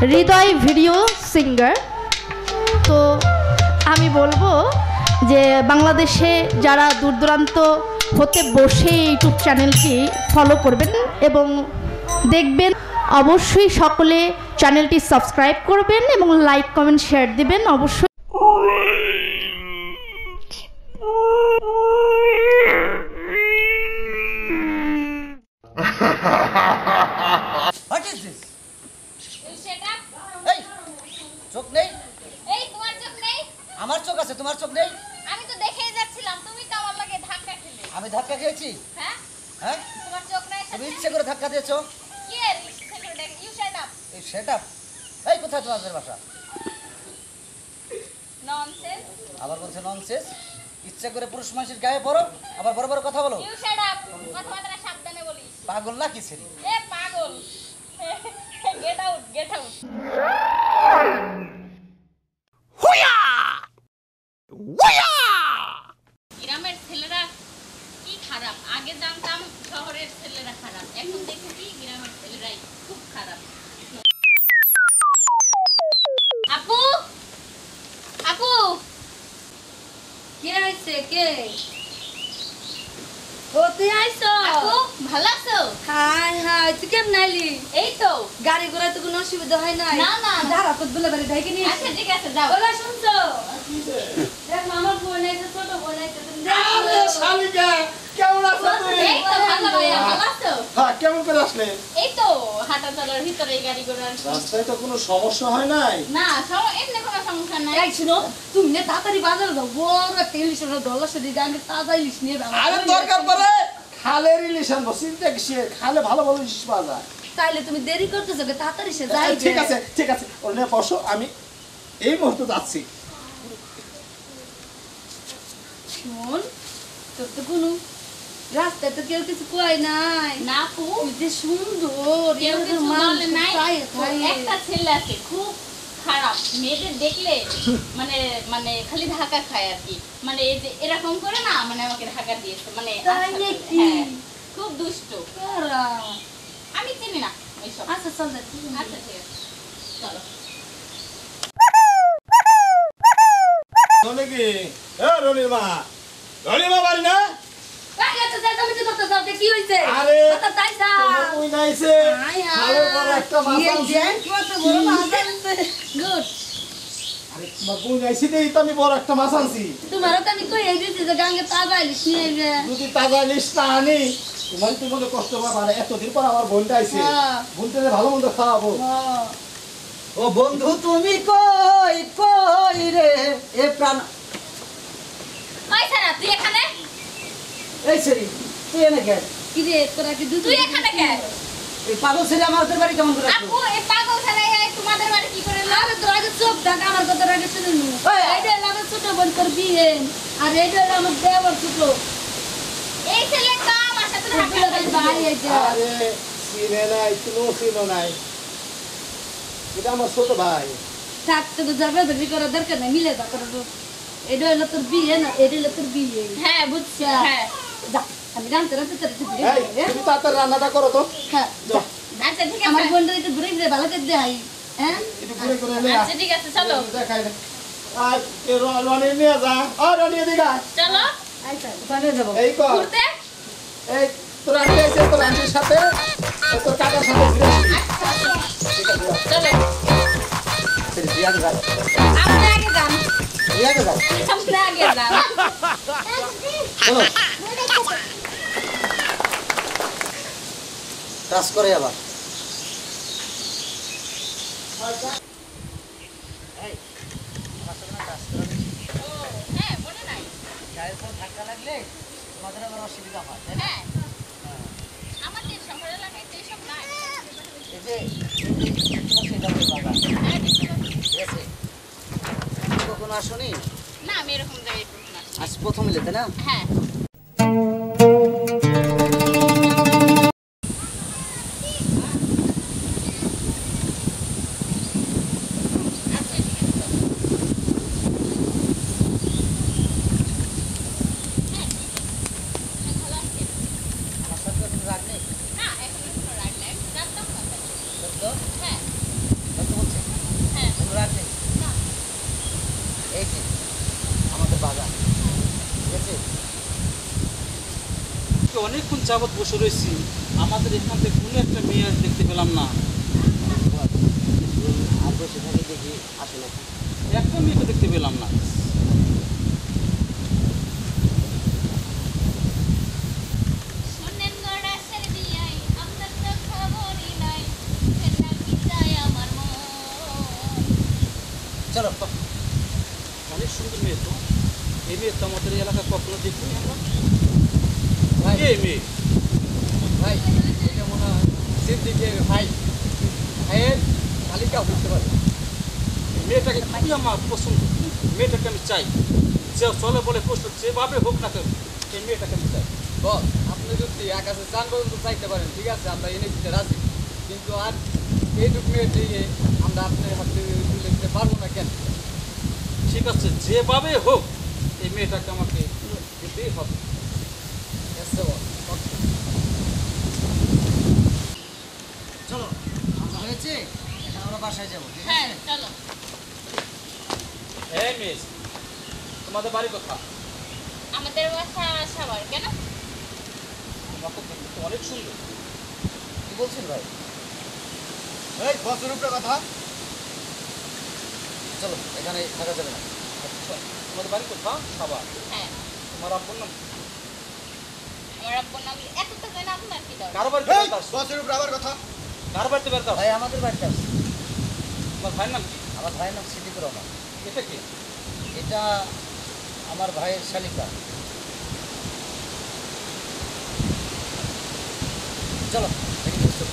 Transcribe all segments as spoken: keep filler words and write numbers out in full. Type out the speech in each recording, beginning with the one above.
হৃদয় video singer. তো আমি বলবো যে বাংলাদেশে যারা দূর দূরান্ত হতে বসে ইউটিউব চ্যানেলটি ফলো করবেন এবং দেখবেন, অবশ্যই সকলে চ্যানেলটি সাবস্ক্রাইব করবেন এবং লাইক কমেন্ট শেয়ার দিবেন অবশ্যই। What is this? You shut up. এই চোখ নেই? এই তোমার চোখ নেই? আমার চোখ আছে, তোমার চোখ নেই? আমি তো দেখেই যাচ্ছিলাম, তুমি তো আমার লাগে ধাক্কা খেলে। আমি ধাক্কা খেয়েছি? হ্যাঁ? হ্যাঁ? তোমার চোখ নাই তুমি সাথে? ইচ্ছে করে ধাক্কা দিয়েছো? কি এর ইচ্ছে করে দেখ? You shut up. এই সেট আপ। এই কোথায় তোমাদের বাসা? Nonsense. আবার বলছে ননসেন্স। ইচ্ছে করে পুরুষ মানুষের গায়ে পড়ো, আবার বড় বড় কথা বলো। You shut up. কথাবার্তা সাবধানে বলিস। পাগল না কি ছেলে? এ পাগল। Get out, get out. হুয়া হুয়া গ্রামের ছেলেরা কি খারাপ, আগে জানতাম শহরের ছেলেরা খারাপ, এখন দেখেছি গ্রামের ছেলেরাই খুব খারাপ। আপু আপু কে আইছে কে? ও তুই আইছো? আপু ভালো আছো? হাই হাই তুই কেমন আইলি? এই তো। গাড়ি ঘোড়ায় তো কোনো অসুবিধা হয় নাই? না, না, না। দাঁড়া তো দুলা বাড়ি ঢাইকে নিয়ে আচ্ছা ঠিক আছে যাও। ওলা শুনছো? দেখ মামার বোন আইছে, ছোট বোন আইছে, তুমি আরে দেখো। শালিকা কেমন আছো তুমি? এই তো ভালো ভাইয়া, ভালো আছো? হ্যাঁ, কেমন করে আসলে? এই তো হাঁটা চলার ভিতরে গাড়ি ঘোড়ার। রাস্তায় তো কোনো সমস্যা হয় নাই? না সম- এমনি কোনো সমস্যা নাই। এই শুনো, তুমি না তাড়াতাড়ি বাজারে যাও, বড় একটা ইলিশ ওটা ডলার সাথে গাঙ্গে তাজা ইলিশ নিয়ে যাও। আরে দরকার পড়ে খালের ইলিশ আনবো, চিন্তা কিসের? খালে ভালো ভালো ইলিশ পাওয়া যায়। তাইলে তুমি দেরি করতেছো কে? তাড়াতাড়ি সে যাই। ঠিক আছে ঠিক আছে, ওখানে বসো, আমি এই মুহূর্তে যাচ্ছি। শোন, তোর তো কোনো রাস্তায় তো কেউ কিছু কয় নাই। না আপু, তুই যে সুন্দর, কেউ এরকম কিছু মানুষ বলে নাই। খায়, খায়। একটা ছেলে আছে খুব খারাপ, মেয়েদের দেখলে মানে মানে খালি ধাক্কা খায় আর কি, মানে এই যে এরকম করে না, মানে আমাকে ধাক্কা দিয়েছে, মানে তাই আচ্ছা, নাকি? হ্যাঁ, খুব দুষ্ট। কারা? আমি চিনি না ওইসব। আচ্ছা চল যাই। আচ্ছা ঠিক আছে চলো। শোনে কি? এ রনির মা, রনির মা বাড়ি না? কাকে তো যাই তুমি তো করতে যাও, কি হইছে? আরে, কথা তাই যা। তোমার কই নাইছে? High high. খালের বড় একটা মাছ ইয়ে আনছি। দেখ, কত বড় মাছ আনছে। গুড। আরে তোমার কই নাইছে দেই তো আমি বড় একটা মাছ আনছি। তোমারও তো আমি কই এই দিছি যে গাঙ্গে তাজা ইলিশ নিয়ে আইবে। যদি তাজা ইলিশ না আনি, তোমার তো মনে কষ্ট পাবে। আর এতদিন পর আমার বোনটা আইছে, হ্যাঁ। বোনটা ভালো মন্দ খাওয়াবো। হ্যাঁ। ও বন্ধু তুমি কই কই রে এ প্রাণ। ওই সারা তুই এখানে, এই ছেলে তুই এনে কে? কি রে তোরা কি দুধ? তুই এখানে কে? এই পাগল ছেলে আমাদের বাড়ি কেমন করে আসলো? আপু এই পাগল ছেলে এই তোমাদের বাড়ি কি করে এলো? আরে তোর আগে চোখ দেখ, আমার কথা আগে শুনে নি। ওই। এইটা হলো আমার ছোট বোন তোর বিয়ে, আর এইটা হলো আমার দেওয়ার ছোট। এই ছেলে তো আমার সাথে তোর ধাক্কা বিয়ে ভাই খাইছে। ভাই এইটা। আরে চিনে নাই, কোনো চিনো নাই। এটা আমার ছোট ভাই। থাকতে তো যাবে বেশি করার দরকার নাই, মিলে যা করো। এটা হলো তোর বিয়ে না, এটা হলো তোর বিয়ে। হ্যাঁ বুঝছি। হ্যাঁ যা, আমি রামতে রামতে তোর একটু ঘুরে এই, দিই, তুমি তাড়াতাড়ি রান্নাটা করো তো। হ্যাঁ যা। আচ্ছা ঠিক আমার আছে। বোনটা একটু ঘুরে ঘুরে ভালো করে দেখাই। হ্যাঁ একটু ঘুরে ঘুরে নে। আচ্ছা ঠিক আছে চলো দেখাই দে। আর এ র- রনি নিয়ে যা। ও রনি এদিকে আয়। চলো আইসা ওখানে যাবো। এই কর। ঘুরতে। এই তোর আন্টি আছে, তোর আন্টির সাথে ও তোর কাকার সাথে ঘুরে আসবি। আচ্ছা আচ্ছা ঠিক আছে, যা। চলো। ছেলে তুই আগে যা। আপনি আগে যান, তুই আগে যা। আপনি আগে যান। চলো। কাজ করে আবার। এই, আমার সাথে না কাজ করে। ও হ্যাঁ মনে নাই। গায়ের উপর ধাক্কা লাগলে তোমাদের আবার অসুবিধা হয়, তাই না? হ্যাঁ আমাদের শহর এলাকায় তো এসব নাই। এই যে এই যে সেটা হচ্ছে বাগান। হ্যাঁ দেখতে পাচ্ছি। ঠিক আছে? তুমি কখনো আসোনি? না আমি এরকম জায়গায় প্রথম আসছি। আজ প্রথম এলে, তাই না? হ্যাঁ আচ্ছা ঠিক আছে চলো। হ্যাঁ হ্যাঁ, ভালো আছেন? আমার সাথে কোনো রাগ নেই? না এখন কোনো রাগ নাই, জানতাম না। সত্য? হ্যাঁ সত্য বলছি? অনেকক্ষণ যাবৎ বসে রয়েছি, আমাদের এখান থেকে কোনো একটা মেয়ে আজ দেখতে পেলাম না। আর বসে থাকি দেখি আসে না। একটা মেয়েকে দেখতে পেলাম না। শোনেন গড়াসের দিয়াই আপনার তো খবরই নাই ফের নাকি যায় আমার মন। চলো তো, অনেক সুন্দর মেয়ে তো। এই মেয়ে তো আমাদের এলাকা কখনো দেখিনি আমরা। ভাই কে এই মেয়ে? ভাই এটা মনে হয় সিদ্দিকের ভাই ভাইয়ের মালিকাও বুঝতে পারে। এই মেয়েটাকে খুবই আমার পছন্দ, মেয়েটাকে আমি চাই। যে চলে বলে প্রশ্ন যেভাবে হোক না কেন, এই মেয়েটাকে আমি চাই। বস আপনি যদি আকাশে চান পর্যন্ত চাইতে পারেন, ঠিক আছে, আমরা এনে দিতে রাজি, কিন্তু আর এইটুক মেয়ে দিয়ে আমরা আপনার হাতে তুলে দিতে পারবো না কেন? ঠিক আছে, যেভাবে হোক এই মেয়েটাকে আমাকে দিতেই হবে। এসে বস চলো, আমরা হয়েছে, এখন আমরা বাসায় যাবো, ঠিক হ্যাঁ আছে? চলো। এই মিস, তোমাদের বাড়ি কোথা? আমাদের বাসা সবার কেন? তোমাকে দেখতে তো অনেক সুন্দর। কি বলছেন ভাই? এই বসের উপরে কথা। চলো, এখানে থাকা যাবে না। আচ্ছা, তোমাদের বাড়ি কোথা? সাবার। হ্যাঁ, তোমার আব্বুর নাম কি? আমার আব্বুর নাম এত তো জানা আপনার কি দরকার? কার বাড়িতে বেড়াতে আসছো? বসের উপরে আবার কথা। কার বাড়িতে বেড়াতে আসছো? ভাই আমাদের বাড়িতে আসছে। তোমার ভাইয়ের নাম কি? আমার ভাইয়ের নাম সিদ্দিকুর রহমান। এটা কি? এটা আমার ভাইয়ের শালিকা। চলো দেখি বসো।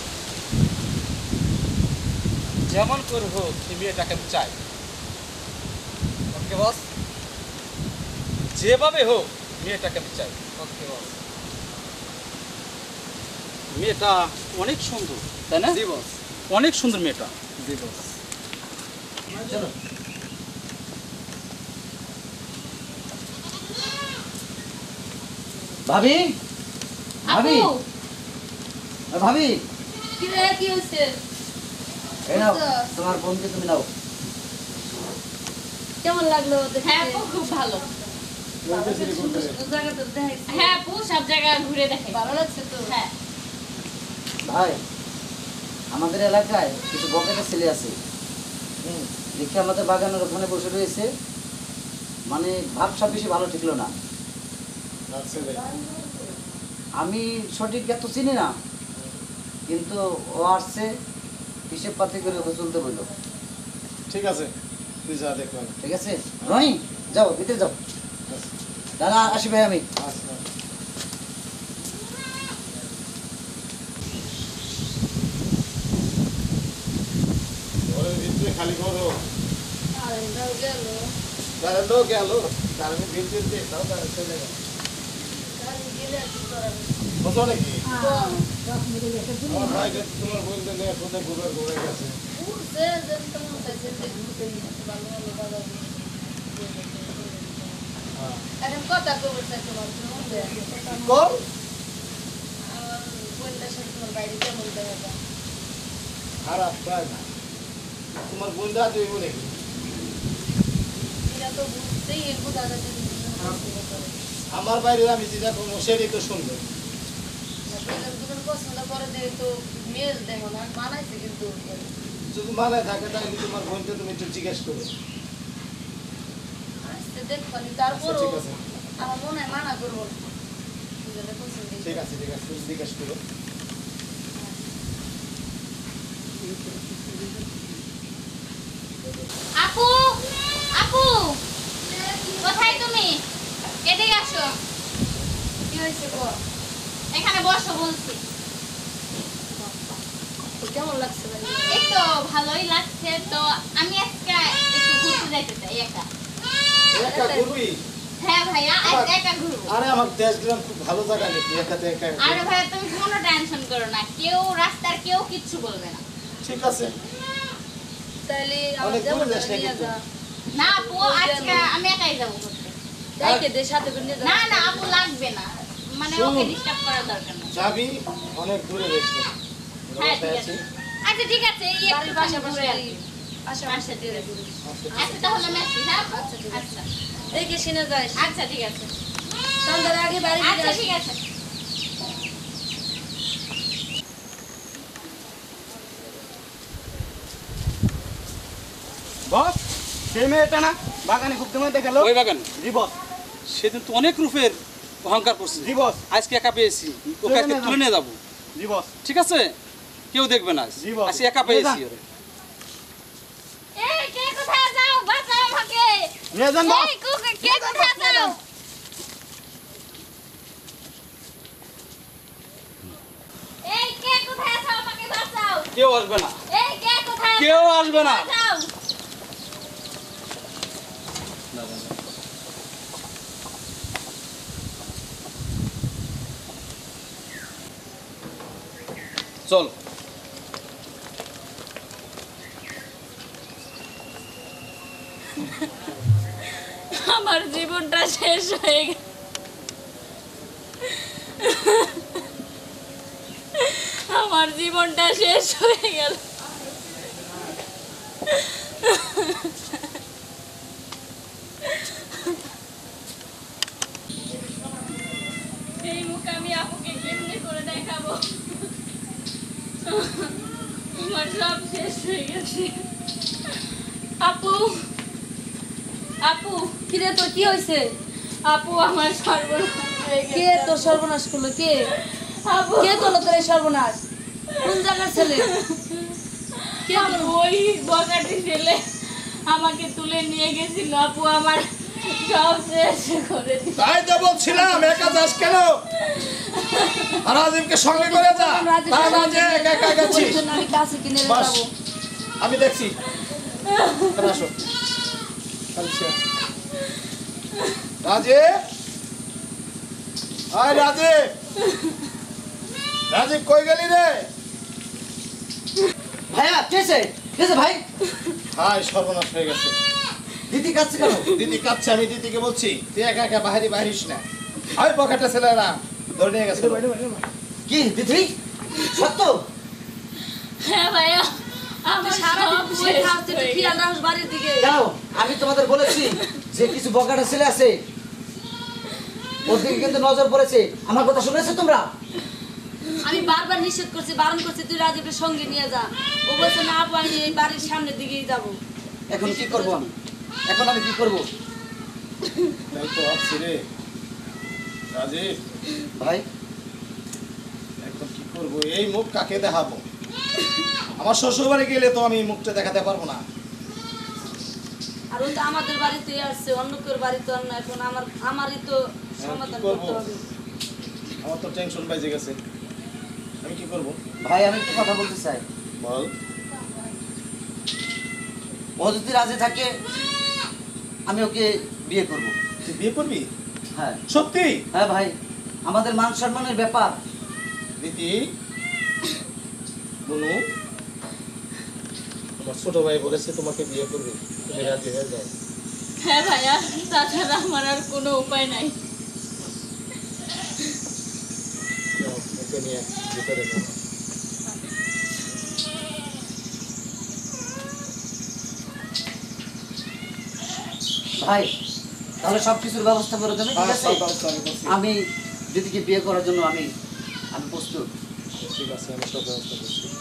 যেমন করে হোক এই মেয়েটাকে আমি চাই। ওকে বস। যেভাবে হোক মেয়েটাকে আমি চাই। ওকে বস। মেয়েটা অনেক সুন্দর, তাই না? জি বস। অনেক সুন্দর মেয়েটা। জি বস। চলো। ভাবি ভাবি আপু, এ ভাবি কি রে কি হইছে? এই নাও তোমার বোনকে তুমি নাও। কেমন লাগলো দেখতে? হ্যাঁ আপু খুব ভালো। সুন্দর সুন্দর জায়গা তো দেখাইছি। হ্যাঁ আপু সব জায়গা ঘুরে দেখে। ভালো লাগছে তো? হ্যাঁ। ভাই আমাদের এলাকায় কিছু বকেটা ছেলে আছে, হুম, দেখি আমাদের বাগানের ওখানে বসে রয়েছে, মানে ভাবসাব বেশি ভালো ঠিকলো না। আমি সঠিক এত চিনি না, কিন্তু ও আসছে হিসেব পাতি করে ও চলতে বললো। ঠিক আছে, তুই যা দেখো। ঠিক আছে রহি, যাও ভিতরে যাও। দাদা আসি ভাই আমি। আচ্ছা ওর ভিতরে খালি করো। আরে দাও গেল। তারা তো গেল, তার আমি ভিতরে দিয়ে দাও, তারা চলে গেল। গাড়ি গেলে কি করাবে? বুঝো নাকি? হ্যাঁ। আমার ভাইকে তোমার বলতে নিয়ে কোথায় ঘুরে ঘুরে গেছে। উঠছে যেন তেমন চাইছে যে ঘুরতে নিয়ে ভালো ভালো বাজার। হ্যাঁ এখন কথা কবে চাই তোমার মন দেয়? কর আমার বোনটার সাথে তোমার বাইরে কেমন দেখা যায়? খারাপ প্রায় না। তোমার বন্ধু আছে নাকি? এরা তো বুঝতেই একটু দাদা যদি আমার বাইরে আমি যেটা কোনো সেটাই তো সুন্দর। দুজন পছন্দ করে দিয়ে তো মেয়ে দেখো না মানাইছে কিন্তু যদি মানায় থাকে তাহলে তোমার বোনকে তুমি একটু জিজ্ঞেস করো। আসতে দেখো নি আচ্ছা, তারপরও ঠিক আছে আমার মনে হয় মানা করবো না। দুজনে পছন্দ ঠিক আছে ঠিক আছে তুমি জিজ্ঞেস করো। আপু, আপু, কোথায় তুমি? এদিকে আসো। কি হয়েছে গো? এখানে বসো বলছি। কেমন লাগছে ভাই? এই তো ভালোই লাগছে। তো আমি আজকে একটু ঘুরতে যাইতে চাই একা। একা ঘুরবি? হ্যাঁ ভাইয়া, আজ একা ঘুরবো। আরে আমার দেশ গ্রাম খুব ভালো জায়গা নাকি, একাতে একা ঘুরবি? আরে ভাইয়া তুমি কোনো টেনশন করো না, কেউ রাস্তার কেউ কিচ্ছু বলবে না। ঠিক আছে তাইলে আমার অনেক যেমন দূরে যাস নাকি নিয়ে তুই? যা। না আপু, আজকে আমি একাই যাবো ঘুরতে। যাইকে দে সাথে করে নিয়ে যা। না না আপু লাগবে না, মানে শোনো। ওকে ডিস্টার্ব করার দরকার নেই। যাবি অনেক দূরে যাস না। হ্যাঁ ঠিক আছে। আচ্ছা ঠিক আছে, এই একটু বাড়ির পাশাপাশি পাশাপাশি আর কি। আশা আচ্ছা ঠিক আছে। আচ্ছা, আচ্ছা তাহলে আমি আসি। হ্যাঁ আপু? আচ্ছা, ঠিক আছে। আচ্ছা দেখে শুনে যাস। আচ্ছা ঠিক আছে। সন্ধ্যার আগে বাড়ি আচ্ছা ফিরে ঠিক আছে। আসিস। বস সেই মেয়েটা না বাগানে খুব তোমায় দেখালো ওই বাগান জি বস সেদিন তো অনেক রূপের অহংকার করছি জি বস আজকে একা পেয়েছি ওকে আজকে তুলে নিয়ে যাবো জি বস ঠিক আছে কেউ দেখবে না জি বস আজকে একা পেয়েছি ওরে এই কে কোথায় যাও বাঁচাও আমাকে নিয়ে যান বস এই কে কোথায় যাও এই কে কোথায় আছো আমাকে বাঁচাও কেউ আসবে না এই কে কোথায় কেউ আসবে না বাঁচাও চল আমার জীবনটা শেষ হয়ে গেল আমার জীবনটা শেষ হয়ে গেল এই মুখ আমি আপুকে কেমনে করে দেখাবো আমার সব শেষ হয়ে গেছে আপু আপু কিরে তোর কি হয়েছে? আপু আমার সর্বনাশ হয়ে গেছে কে তোর সর্বনাশ করলো? কে আপু কে করলো তোর এই সর্বনাশ? কোন জায়গার ছেলে? কে আপু, ওই বকাটি ছেলে আমাকে তুলে নিয়ে গেছিল আপু আমার সব শেষ করে দিল তাই তো বলছিলাম একা যাস কেন রাজীবকে সঙ্গে করে যা তা না যে একা একা গেছিস জন্য আমি কাছে কিনে বাস, যাবো। আমি দেখছি এখানে আসো আচ্ছা রাজীব আয় রাজীব রাজীব কই গেলি রে ভাইয়া কেছে কেছে ভাই হায় সর্বনাশ হয়ে গেছে দিদি কাছে কেন? দিদি কাচ্ছে আমি দিদিকে বলছি তুই একা একা বাহারি বাহিরিস না আয় পকেটে ছেলেরা ধরে নিয়ে গেছে কি দিদি সত্য? হ্যাঁ ভাইয়া আমার সারাদিন সব বসে শেষ থাকতে হয়ে খেয়াল গেছে। রাখিস বাড়ির দিকে। কেন আমি তোমাদের বলেছি যে কিছু বকাটা ছেলে আছে ওর দিকে কিন্তু নজর পড়েছে, আমার কথা শুনেছো তোমরা? আমি বারবার নিষেধ করছি, বারণ করছি তুই রাজীবের সঙ্গে নিয়ে যা। ও বলছে না আপু আমি এই বাড়ির সামনের দিকেই যাবো। এখন কি করবো আমি? এখন আমি কি করবো তাই তো ভাবছি রে রাজীব ভাই? এখন কি করবো এই মুখ কাকে দেখাবো? আমার শ্বশুর বাড়ি গেলে তো আমি এই মুখটা দেখাতে পারবো না। আর ও তো আমাদের বাড়িতেই আসছে, অন্য কেউ বাড়িতে আর না। এখন আমার আমারই তো সমাধান করতে হবে। আমার তো টেনশন বেজে গেছে, আমি কি করবো? ভাই আমি একটু কথা বলতে চাই। বল। ও যদি রাজি থাকে আমি ওকে বিয়ে করব। তুই বিয়ে করবি? হ্যাঁ সত্যি? হ্যাঁ ভাই, আমাদের মান সম্মানের ব্যাপার। দিদি বলু আমার ছোট ভাই বলেছে তোমাকে বিয়ে করবে, তুমি রাজি হয়ে যাও। হ্যাঁ ভাইয়া, তাছাড়া আমার আর কোনো উপায় নাই। যাও, ওকে নিয়ে ভিতরে যাও। ভাই তাহলে সব কিছুর ব্যবস্থা করে দেবে, ঠিক আছে? সব ব্যবস্থা আমি করছি। আমি দিদিকে বিয়ে করার জন্য আমি আমি প্রস্তুত। ঠিক আছে, আমি সব ব্যবস্থা করছি।